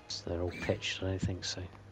So they're all pitched, I don't think so.